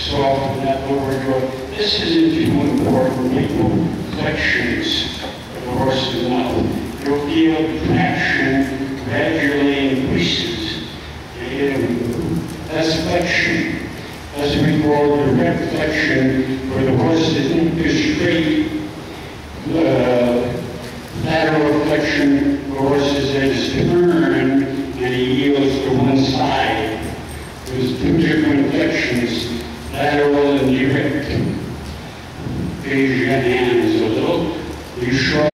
soften that lower jaw. This isn't too important, people. Flexions of the horse's mouth. You'll feel the traction gradually increases. That's flexion. As we call direct flexion, where the horse isn't just straight. Lateral flexion, the horse is then turned and he yields to one side. There's two different flexions, lateral and direct. Raise your hands a little. You